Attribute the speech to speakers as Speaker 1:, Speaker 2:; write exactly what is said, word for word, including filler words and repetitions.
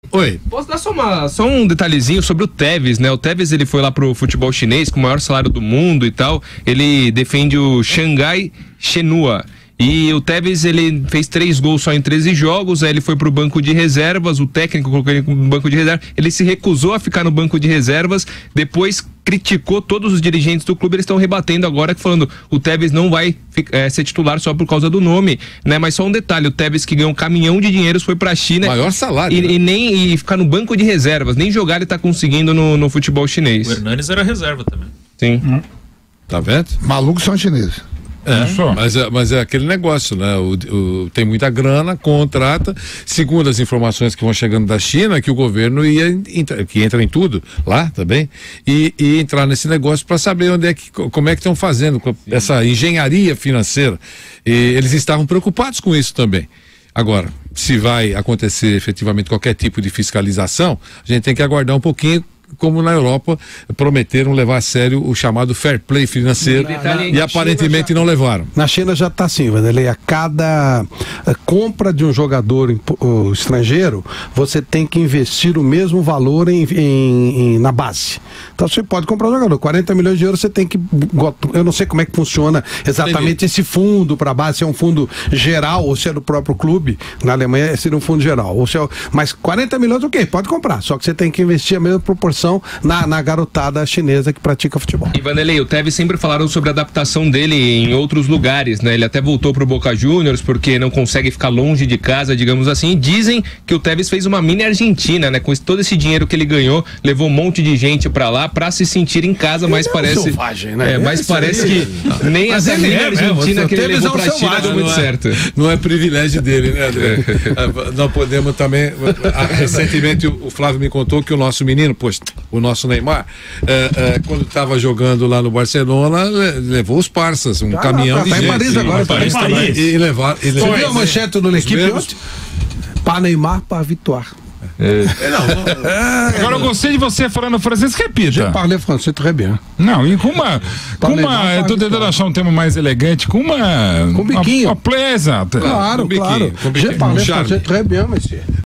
Speaker 1: Oi.
Speaker 2: Posso dar só, uma, só um detalhezinho sobre o Tevez, né? O Tevez, ele foi lá pro futebol chinês com o maior salário do mundo e tal. Ele defende o Shanghai Shenhua. E o Tevez, ele fez três gols só em treze jogos, aí ele foi pro banco de reservas, o técnico colocou ele no banco de reservas, ele se recusou a ficar no banco de reservas, depois criticou todos os dirigentes do clube, eles estão rebatendo agora, falando o Tevez não vai é, ser titular só por causa do nome, né? Mas só um detalhe, o Tevez que ganhou um caminhão de dinheiros foi pra China.
Speaker 1: Maior salário.
Speaker 2: E,
Speaker 1: né?
Speaker 2: e nem e ficar no banco de reservas, nem jogar ele tá conseguindo no, no futebol chinês.
Speaker 3: O Hernanes era reserva também.
Speaker 2: Sim.
Speaker 4: Hum.
Speaker 1: Tá vendo?
Speaker 4: Malucos são chineses.
Speaker 1: É, mas, é, mas é aquele negócio, né? O, o, tem muita grana, contrata. Segundo as informações que vão chegando da China, que o governo ia entra, que entra em tudo lá também, e, e entrar nesse negócio para saber onde é que, como é que estão fazendo com essa engenharia financeira. E eles estavam preocupados com isso também. Agora, se vai acontecer efetivamente qualquer tipo de fiscalização, a gente tem que aguardar um pouquinho. Como na Europa prometeram levar a sério o chamado fair play financeiro na, na, e na aparentemente já, não levaram.
Speaker 5: Na China já está assim, Vanderlei, a cada a compra de um jogador em, uh, estrangeiro, você tem que investir o mesmo valor em, em, em, na base. Então você pode comprar um jogador, quarenta milhões de euros, você tem que, eu não sei como é que funciona exatamente Entendi. esse fundo para a base, se é um fundo geral ou se é do próprio clube. Na Alemanha seria um fundo geral, ou se é, mas quarenta milhões, ok, pode comprar, só que você tem que investir a mesma proporção Na, na garotada chinesa que pratica futebol.
Speaker 2: E Vanderlei, o Tevez sempre falaram sobre a adaptação dele em outros lugares, né? Ele até voltou pro Boca Juniors porque não consegue ficar longe de casa, digamos assim. E dizem que o Tevez fez uma mini Argentina, né? Com esse, todo esse dinheiro que ele ganhou, levou um monte de gente pra lá pra se sentir em casa, mas é parece...
Speaker 5: Selvagem, né?
Speaker 2: É, mas
Speaker 5: Esse
Speaker 2: parece
Speaker 5: aí,
Speaker 2: que não. nem
Speaker 5: mas
Speaker 2: essa mini é, Argentina
Speaker 5: é,
Speaker 2: que ele levou pra
Speaker 5: selvagem,
Speaker 2: China deu muito
Speaker 1: não é,
Speaker 2: certo.
Speaker 1: Não é privilégio dele, né, André? Nós podemos também... Recentemente o Flávio me contou que o nosso menino, poxa, o nosso Neymar, É, é, quando estava jogando lá no Barcelona, levou os parças, um tá, caminhão tá, de tá gente.
Speaker 5: Em Paris agora, tá em Paris.
Speaker 1: E levar, e levar,
Speaker 5: Você viu a manchete do L'Equipe ontem? Para Neymar, para Vitória.
Speaker 1: É. Não, não,
Speaker 4: é, agora eu gostei de você falando francês, repita.
Speaker 5: Je parle français très bien.
Speaker 4: Não, e com uma, com uma eu tô tentando achar um termo mais elegante, com uma
Speaker 5: com biquinho.
Speaker 4: Uma, uma plesa.
Speaker 5: Claro,
Speaker 1: com biquinho,
Speaker 5: claro.
Speaker 1: Com biquinho.
Speaker 5: Je parle français très bien, monsieur.